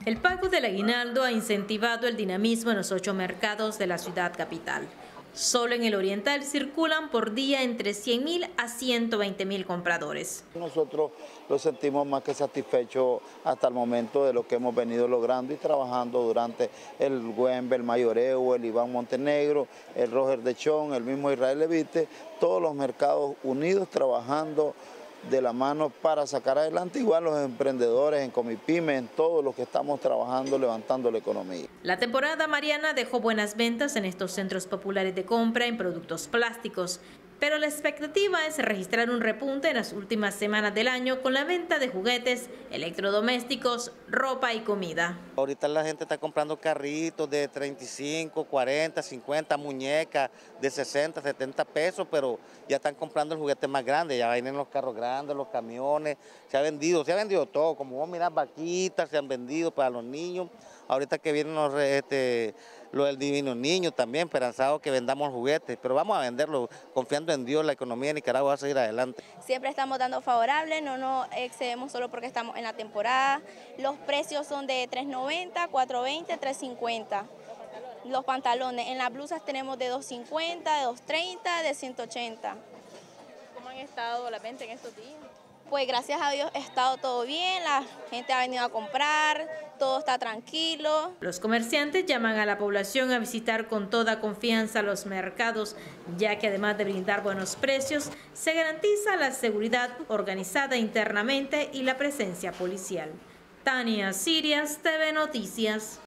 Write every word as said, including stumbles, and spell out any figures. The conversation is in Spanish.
El pago del aguinaldo ha incentivado el dinamismo en los ocho mercados de la ciudad capital. Solo en el Oriental circulan por día entre cien mil a ciento veinte mil compradores. Nosotros lo sentimos más que satisfechos hasta el momento de lo que hemos venido logrando y trabajando durante el Güembe, el Mayoreo, el Iván Montenegro, el Roger de Chón, el mismo Israel Levite, todos los mercados unidos trabajando de la mano para sacar adelante, igual los emprendedores en Comipyme, en todos los que estamos trabajando levantando la economía. La temporada mariana dejó buenas ventas en estos centros populares de compra en productos plásticos, pero la expectativa es registrar un repunte en las últimas semanas del año con la venta de juguetes, electrodomésticos, ropa y comida. Ahorita la gente está comprando carritos de treinta y cinco, cuarenta, cincuenta, muñecas de sesenta, setenta pesos, pero ya están comprando el juguete más grande, ya vienen los carros grandes, los camiones, se ha vendido, se ha vendido todo, como vos mirás, vaquitas se han vendido para los niños. Ahorita que vienen los, este, los del Divino Niño también, esperanzados que vendamos juguetes, pero vamos a venderlo confiando en Dios, la economía de Nicaragua va a seguir adelante. Siempre estamos dando favorable, no nos excedemos solo porque estamos en la temporada. Los precios son de tres noventa, cuatro veinte, tres cincuenta. Los pantalones, en las blusas tenemos de dos cincuenta, de dos treinta, de ciento ochenta. ¿Cómo han estado la venta en estos días? Pues gracias a Dios ha estado todo bien, la gente ha venido a comprar, todo está tranquilo. Los comerciantes llaman a la población a visitar con toda confianza los mercados, ya que además de brindar buenos precios, se garantiza la seguridad organizada internamente y la presencia policial. Tania Sirias, T V Noticias.